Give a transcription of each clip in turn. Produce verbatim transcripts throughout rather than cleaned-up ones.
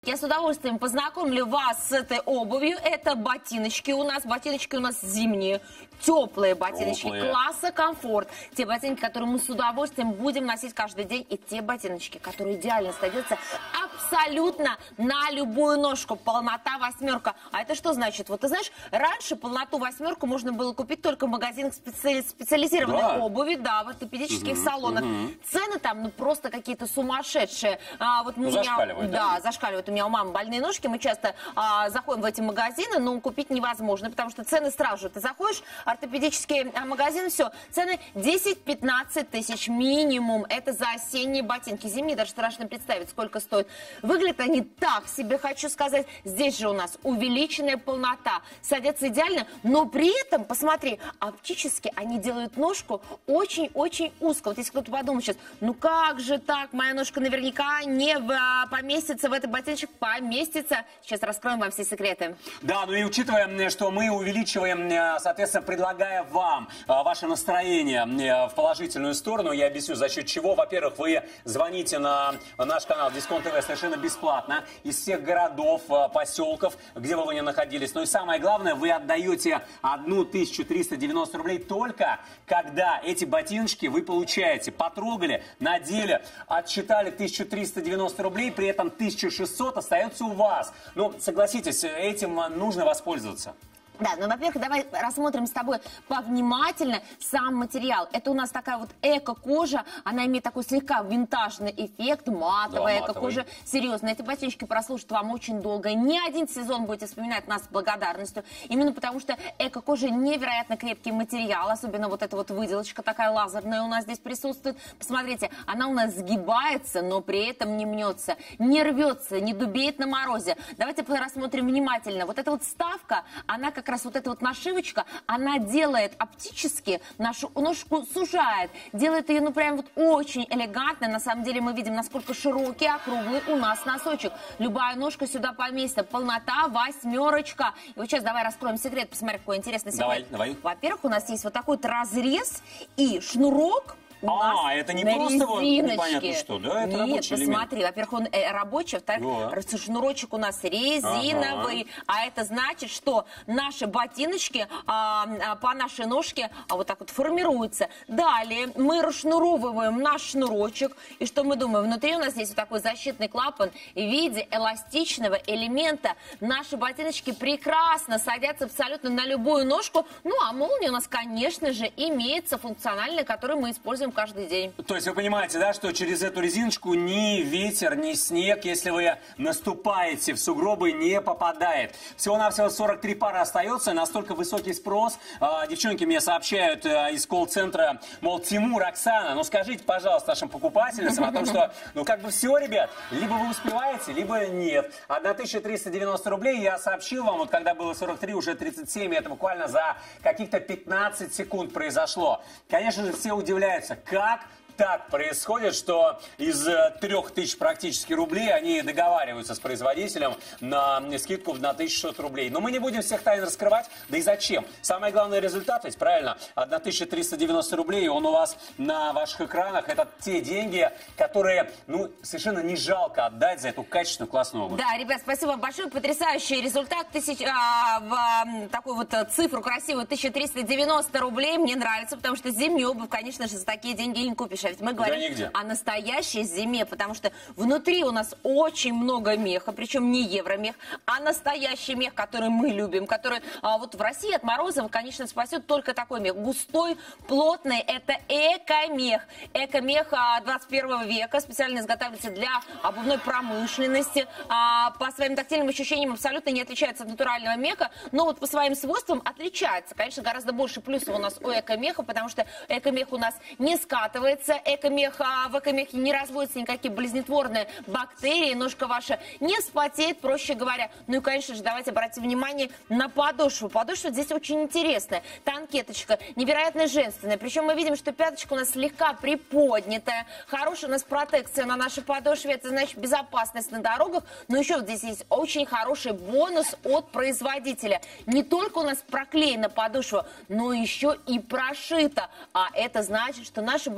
Я с удовольствием познакомлю вас с этой обувью. Это ботиночки у нас. Ботиночки у нас зимние, теплые ботиночки, Теплые. класса комфорт. Те ботинки, которые мы с удовольствием будем носить каждый день. И те ботиночки, которые идеально садятся абсолютно на любую ножку. Полнота восьмерка. А это что значит? Вот ты знаешь, раньше полноту восьмерку можно было купить только в магазинах специ... специализированной Да. обуви, да, в ортопедических Угу, салонах. угу. Цены там, ну, просто какие-то сумасшедшие. А, вот Ну, у меня, зашкаливают, да? Да, зашкаливают. У меня у мамы больные ножки. Мы часто а, заходим в эти магазины, но купить невозможно, потому что цены сразу же. Ты заходишь, ортопедический а, магазин, все, цены десять-пятнадцать тысяч минимум. Это за осенние ботинки. Зимние даже страшно представить, сколько стоит. Выглядят они так себе, хочу сказать. Здесь же у нас увеличенная полнота. Садятся идеально, но при этом, посмотри, оптически они делают ножку очень-очень узко. Вот если кто-то подумает сейчас, ну как же так, моя ножка наверняка не в, а, поместится в этот ботиночек, поместится. Сейчас раскроем вам все секреты. Да, ну и учитывая, что мы увеличиваем, соответственно, предлагая вам ваше настроение в положительную сторону, я объясню, за счет чего. Во-первых, вы звоните на наш канал Дисконт ТВ совершенно бесплатно из всех городов, поселков, где бы вы ни находились. Ну и самое главное, вы отдаете тысячу триста девяносто рублей только когда эти ботиночки вы получаете. Потрогали, надели, отсчитали тысячу триста девяносто рублей, при этом тысяча шестьсот остается у вас. Ну, согласитесь, этим нужно воспользоваться. Да, ну, во-первых, давай рассмотрим с тобой повнимательно сам материал. Это у нас такая вот эко-кожа, она имеет такой слегка винтажный эффект, матовая Да, эко-кожа, серьезно. Эти ботиночки прослужат вам очень долго. Ни один сезон будете вспоминать нас с благодарностью, именно потому что эко-кожа невероятно крепкий материал, особенно вот эта вот выделочка такая лазерная у нас здесь присутствует. Посмотрите, она у нас сгибается, но при этом не мнется, не рвется, не дубеет на морозе. Давайте рассмотрим внимательно. Вот эта вот вставка, она как Как раз вот эта вот нашивочка, она делает оптически нашу ножку, сужает, делает ее, ну, прям вот очень элегантно. На самом деле мы видим, насколько широкий, округлый у нас носочек. Любая ножка сюда поместится. Полнота восьмерочка. И вот сейчас давай раскроем секрет, посмотри, какой интересный секрет. Давай, давай. Во-первых, у нас есть вот такой вот разрез и шнурок. А, это не просто вот непонятно что, да? Это Нет, рабочий элемент. посмотри, во-первых, он э, рабочий, во-вторых, Да. шнурочек у нас резиновый, ага. А это значит, что наши ботиночки а, а, по нашей ножке а, вот так вот формируются. Далее мы расшнуровываем наш шнурочек, и что мы думаем? Внутри у нас есть вот такой защитный клапан в виде эластичного элемента. Наши ботиночки прекрасно садятся абсолютно на любую ножку, ну а молния у нас, конечно же, имеется функциональная, которую мы используем каждый день. То есть вы понимаете, да, что через эту резиночку ни ветер, ни снег, если вы наступаете в сугробы, не попадает. Всего-навсего сорок три пары остается, настолько высокий спрос. А, девчонки мне сообщают а, из колл-центра, мол, Тимур, Оксана, ну скажите, пожалуйста, нашим покупательницам о том, что, ну как бы все, ребят, либо вы успеваете, либо нет. тысяча триста девяносто рублей я сообщил вам, вот когда было сорок три, уже тридцать семь, и это буквально за каких-то пятнадцать секунд произошло. Конечно же, все удивляются, как так происходит, что из трех тысяч практически рублей они договариваются с производителем на скидку на тысячу шестьсот рублей. Но мы не будем всех тайн раскрывать, да и зачем? Самый главный результат, ведь правильно, тысяча триста девяносто рублей, он у вас на ваших экранах, это те деньги, которые, ну, совершенно не жалко отдать за эту качественную классную обувь. Да, ребят, спасибо вам большое, потрясающий результат, тысяч, а, в а, такую вот цифру красивую, тысяча триста девяносто рублей, мне нравится, потому что зимнюю обувь, конечно же, за такие деньги не купишь. А ведь мы говорим да, о настоящей зиме, потому что внутри у нас очень много меха, причем не евромех, а настоящий мех, который мы любим, который а, вот в России от мороза, конечно, спасет только такой мех. Густой, плотный, это эко-мех. Эко-мех а, двадцать первого века, специально изготавливается для обувной промышленности. А, по своим тактильным ощущениям абсолютно не отличается от натурального меха, но вот по своим свойствам отличается. Конечно, гораздо больше плюсов у нас у эко-меха, потому что эко-мех у нас не скатывается, эко-мех, а в эко-мехе не разводятся никакие болезнетворные бактерии, ножка ваша не вспотеет, проще говоря. Ну и, конечно же, давайте обратим внимание на подошву. Подошва здесь очень интересная. Танкеточка, невероятно женственная. Причем мы видим, что пяточка у нас слегка приподнятая. Хорошая у нас протекция на нашей подошве. Это значит безопасность на дорогах. Но еще вот здесь есть очень хороший бонус от производителя. Не только у нас проклеена подошва, но еще и прошита. А это значит, что наши ботиночки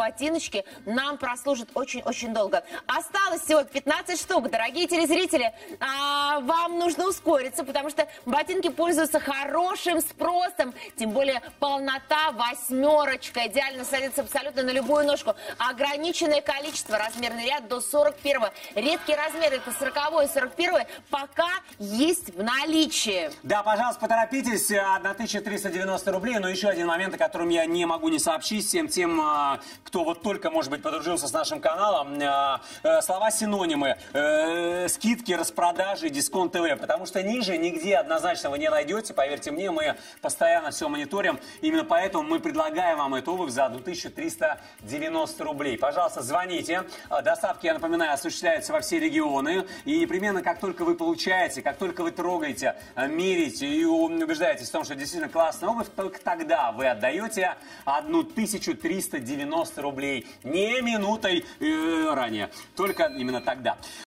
ботиночки нам прослужат очень-очень долго. Осталось всего пятнадцать штук, дорогие телезрители. А, вам нужно ускориться, потому что ботинки пользуются хорошим спросом. Тем более полнота восьмерочка. Идеально садится абсолютно на любую ножку. Ограниченное количество, размерный ряд до сорок первого. Редкие размеры, это сороковой и сорок первый, пока есть в наличии. Да, пожалуйста, поторопитесь. тысяча триста девяносто рублей. Но еще один момент, о котором я не могу не сообщить всем тем, кто вот только, может быть, подружился с нашим каналом. Слова-синонимы. Скидки, распродажи, дисконт ТВ. Потому что ниже нигде однозначно вы не найдете. Поверьте мне, мы постоянно все мониторим. Именно поэтому мы предлагаем вам эту обувь за тысячу триста девяносто рублей. Пожалуйста, звоните. Доставки, я напоминаю, осуществляются во все регионы. И непременно, как только вы получаете, как только вы трогаете, мерите и убеждаетесь в том, что действительно классная обувь, только тогда вы отдаете тысячу триста девяносто рублей. Не минутой э, ранее. Только именно тогда.